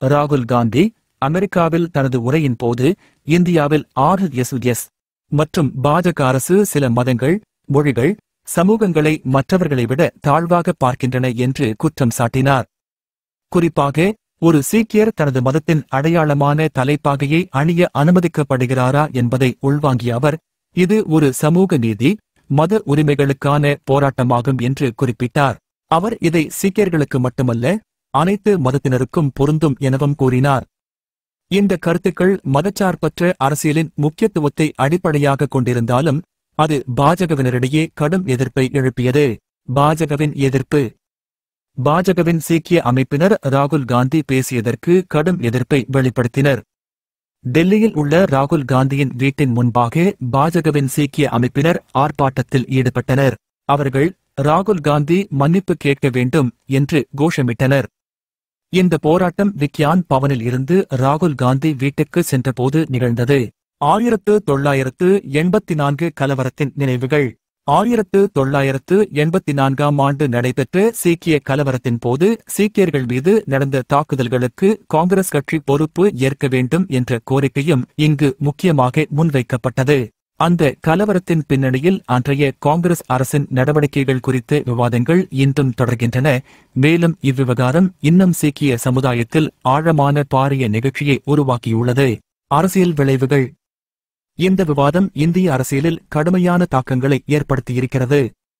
ராகுல் காந்தி அமெரிக்காவில் தனது உரையின் போது இந்தியாவில் RSS மற்றும் பாஜக அரசு சில மதங்கள், மொழிகள், சமூகங்களை மற்றவர்களை விட தாழ்வாக பார்க்கின்றன என்று குற்றம் சாட்டினார். குறிப்பாக ஒரு சீக்கியர் தனது மதத்தின் அடையாளமான தலைப்பாகையை அணிய அனுமதிக்கப்படுகிறாரா என்பதை உள்வாங்கிய அவர், இது ஒரு சமூக நீதி, மத உரிமைகளுக்கான போராட்டமாகும் என்று குறிப்பிட்டார். அவர் இதை சீக்கியர்களுக்கு மட்டுமல்ல, அனைத்து மதத்தினருக்கும் பொருந்தும் எனவும் கூறினார். இந்த கருத்துக்கள் மதச்சார்பற்ற அரசியலின் முக்கியத்துவத்தை அடிப்படையாக கொண்டிருந்தாலும் அது பாஜகவினரிடையே கடும் எதிர்ப்பை எழுப்பியது. பாஜகவின் எதிர்ப்பு. பாஜகவின் சீக்கிய அமைப்பினர் ராகுல் காந்தி பேசியதற்கு கடும் எதிர்ப்பை வெளிப்படுத்தினர். டெல்லியில் உள்ள ராகுல் காந்தியின் வீட்டின் முன்பாக பாஜகவின் சீக்கிய அமைப்பினர் ஆர்ப்பாட்டத்தில் ஈடுபட்டனர். அவர்கள் ராகுல் காந்தி மன்னிப்பு கேட்க வேண்டும் என்று கோஷமிட்டனர். இந்த போராட்டம் விக்யான் பவனில் இருந்து ராகுல் காந்தி வீட்டுக்கு சென்றபோது நிகழ்ந்தது. 1984 கலவரத்தின் நினைவுகள். 1984ஆம் ஆண்டு நடைபெற்ற சீக்கிய கலவரத்தின் போது சீக்கியர்கள் மீது நடந்த தாக்குதல்களுக்கு காங்கிரஸ் கட்சி பொறுப்பு ஏற்க வேண்டும் என்ற கோரிக்கையும் இங்கு முக்கியமாக முன்வைக்கப்பட்டது. அந்த கலவரத்தின் பின்னணியில் அன்றைய காங்கிரஸ் அரசின் நடவடிக்கைகள் குறித்த விவாதங்கள் இன்றும் தொடர்கின்றன. மேலும் இவ்விவகாரம் இன்னும் சீக்கிய சமுதாயத்தில் ஆழமான பாரிய நிகழ்ச்சியை உருவாக்கியுள்ளது. அரசியல் விளைவுகள். இந்த விவாதம் இந்திய அரசியலில் கடுமையான தாக்கங்களை ஏற்படுத்தியிருக்கிறது.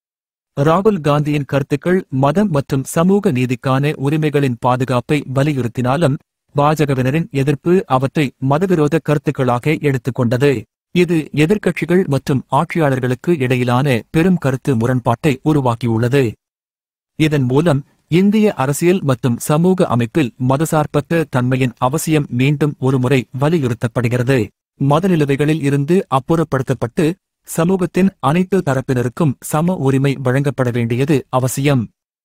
ராகுல் காந்தியின் கருத்துக்கள் மதம் மற்றும் சமூக நீதிக்கான உரிமைகளின் பாதுகாப்பை வலியுறுத்தினாலும் பாஜகவினரின் எதிர்ப்பு அவற்றை மதவிரோத கருத்துக்களாக எடுத்துக்கொண்டது. இது எதிர்க்கட்சிகள் மற்றும் ஆட்சியாளர்களுக்கு இடையிலான பெரும் கருத்து முரண்பாட்டை உருவாக்கியுள்ளது. இதன் மூலம் இந்திய அரசியல் மற்றும் சமூக அமைப்பில் மதசார்பற்ற தன்மையின் அவசியம் மீண்டும் ஒருமுறை வலியுறுத்தப்படுகிறது. மத நிலுவைகளில் இருந்து அப்புறப்படுத்தப்பட்டு சமூகத்தின் அனைத்து தரப்பினருக்கும் சம உரிமை வழங்கப்பட வேண்டியது அவசியம்.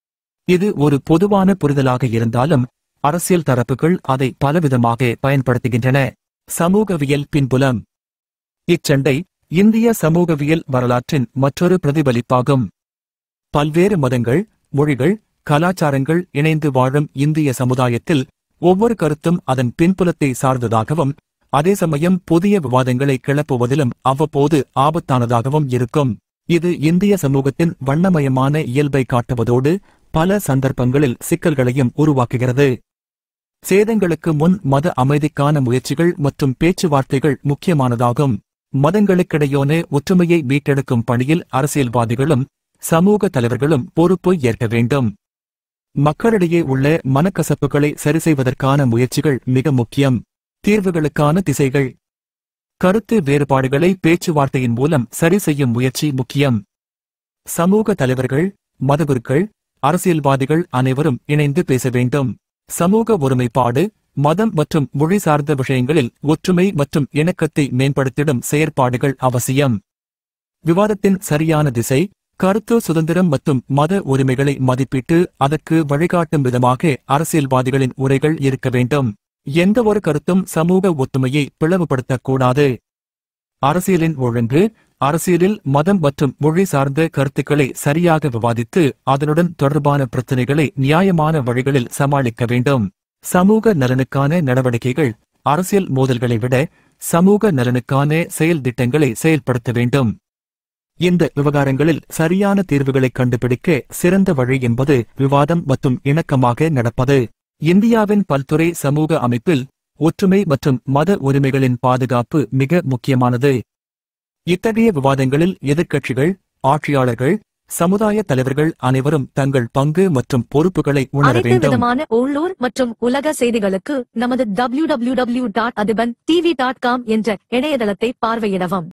இது ஒரு பொதுவான புரிதலாக இருந்தாலும் அரசியல் தரப்புகள் அதை பலவிதமாக பயன்படுத்துகின்றன. சமூகவியல் பின்புலம். இச்சண்டை இந்திய சமூகவியல் வரலாற்றின் மற்றொரு பிரதிபலிப்பாகும். பல்வேறு மதங்கள், மொழிகள், கலாச்சாரங்கள் இணைந்து வாழும் இந்திய சமுதாயத்தில் ஒவ்வொரு கருத்தும் அதன் பின்புலத்தை சார்ந்ததாகவும் அதே சமயம் புதிய விவாதங்களை கிளப்புவதிலும் அவ்வப்போது ஆபத்தானதாகவும் இருக்கும். இது இந்திய சமூகத்தின் வண்ணமயமான இயல்பை காட்டுவதோடு பல சந்தர்ப்பங்களில் சிக்கல்களையும் உருவாக்குகிறது. சேதங்களுக்கு முன் மத அமைதிக்கான முயற்சிகள் மற்றும் பேச்சுவார்த்தைகள் முக்கியமானதாகும். மதங்களுக்கிடையோன ஒற்றுமையை மீட்டெடுக்கும் பணியில் அரசியல்வாதிகளும் சமூக தலைவர்களும் பொறுப்பு ஏற்க வேண்டும். மக்களிடையே உள்ள மனக்கசப்புகளை சரிசெய்வதற்கான முயற்சிகள் மிக முக்கியம். தீர்வுகளுக்கான திசைகள். கருத்து வேறுபாடுகளை பேச்சுவார்த்தையின் மூலம் சரி செய்யும் முயற்சி முக்கியம். சமூக தலைவர்கள், மதகுருக்கள், அரசியல்வாதிகள் அனைவரும் இணைந்து பேச வேண்டும். சமூக ஒருமைப்பாடு, மதம் மற்றும் மொழி சார்ந்த விஷயங்களில் ஒற்றுமை மற்றும் இணக்கத்தை மேம்படுத்திடும் செயற்பாடுகள் அவசியம். விவாதத்தின் சரியான திசை. கருத்து சுதந்திரம் மற்றும் மத உரிமைகளை மதிப்பிட்டு அதற்கு வழிகாட்டும் விதமாக அரசியல்வாதிகளின் உரைகள் இருக்க வேண்டும். எந்தவொரு கருத்தும் சமூக ஒற்றுமையை பிளவுபடுத்தக்கூடாது. அரசியலின் ஒழுங்கு. அரசியலில் மதம் மற்றும் மொழி சார்ந்த கருத்துக்களை சரியாக விவாதித்து அதனுடன் தொடர்பான பிரச்சினைகளை நியாயமான வழிகளில் சமாளிக்க வேண்டும். சமூக நலனுக்கான நடவடிக்கைகள். அரசியல் மோதல்களை விட சமூக நலனுக்கான செயல் திட்டங்களை செயல்படுத்த வேண்டும். இந்த விவகாரங்களில் சரியான தீர்வுகளை கண்டுபிடிக்க சிறந்த வழி என்பது விவாதம் மற்றும் இணக்கமாக நடப்பது. இந்தியாவின் பல்துறை சமூக அமைப்பில் ஒற்றுமை மற்றும் மத உரிமைகளின் பாதுகாப்பு மிக முக்கியமானது. இத்தகைய விவாதங்களில் எதிர்க்கட்சிகள், ஆட்சியாளர்கள், சமுதாய தலைவர்கள் அனைவரும் தங்கள் பங்கு மற்றும் பொறுப்புகளை உணர வேண்டும். அனைத்து விதமான உள்ளூர் மற்றும் உலக செய்திகளுக்கு நமது www.adibantv.com என்ற இணையதளத்தை பார்வையிடவும்.